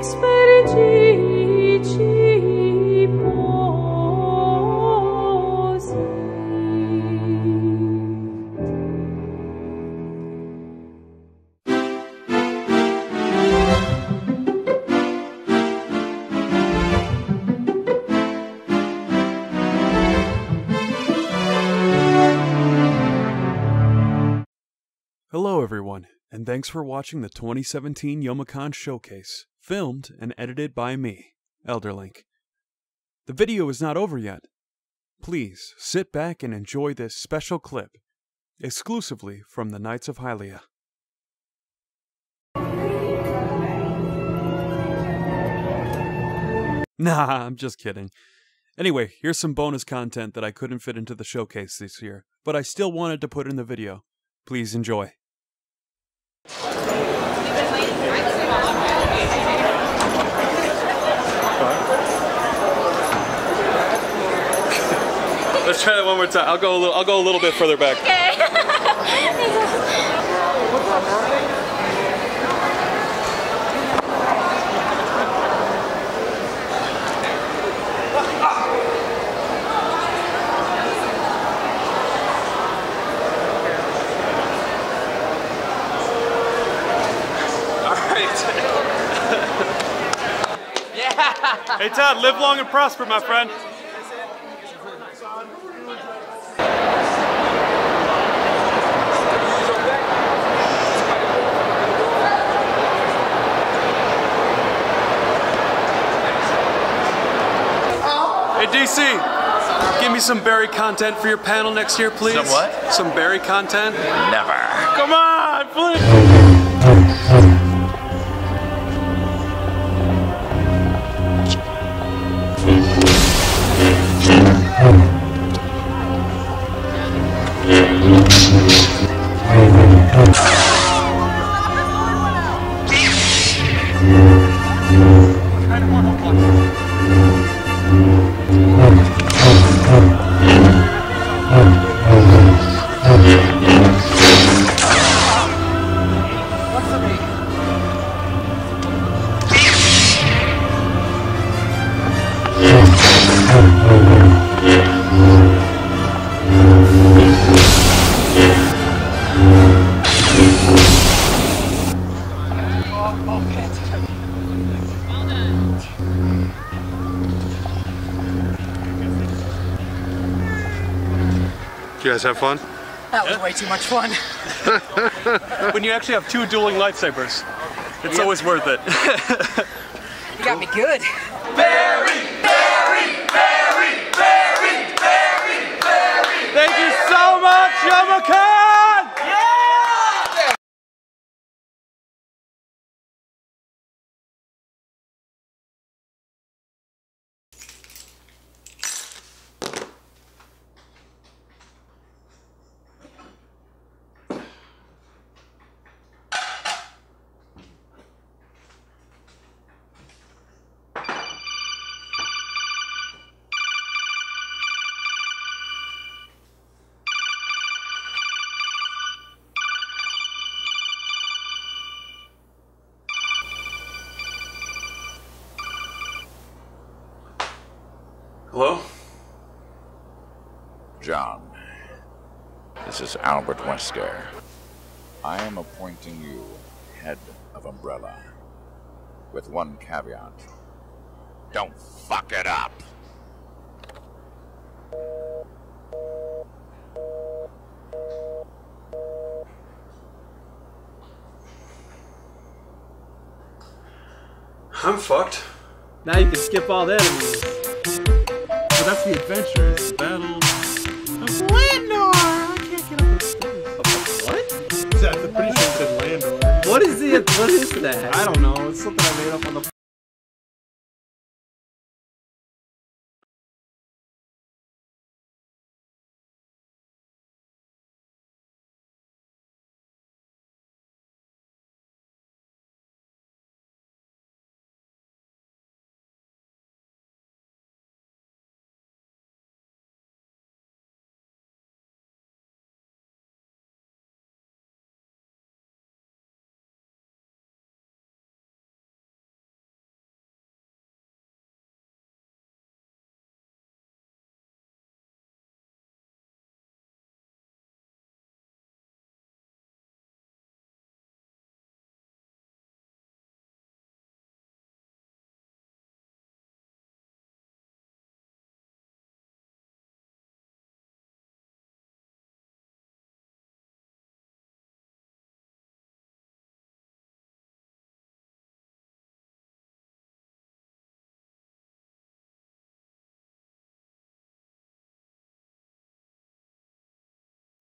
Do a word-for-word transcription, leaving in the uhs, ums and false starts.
Hello everyone, and thanks for watching the twenty seventeen Youmacon Showcase, filmed and edited by me, Elderlink. The video is not over yet. Please sit back and enjoy this special clip, exclusively from the Knights of Hylia. Nah, I'm just kidding. Anyway, here's some bonus content that I couldn't fit into the showcase this year, but I still wanted to put in the video. Please enjoy. Let's try that one more time. I'll go a little. I'll go a little bit further back. Okay. Yeah. Hey Todd, live long and prosper, my friend. Hey D C, give me some Barry content for your panel next year, please. Some what? Some Barry content. Never. Come on, please. You guys have fun? That was way too much fun. When you actually have two dueling lightsabers, it's Yep. always worth it. You got me good. Barry! Barry! Barry! Barry! Barry! Barry! Thank you so much, Youmacon! Yeah! Hello? John, this is Albert Wesker. I am appointing you head of Umbrella, with one caveat. Don't fuck it up! I'm fucked. Now you can skip all that. But that's the adventure. It's the battle of Landor. I can't get up the stairs. What? I'm pretty sure it said Landor. What is it? What is that? I don't know. It's something I made up on the.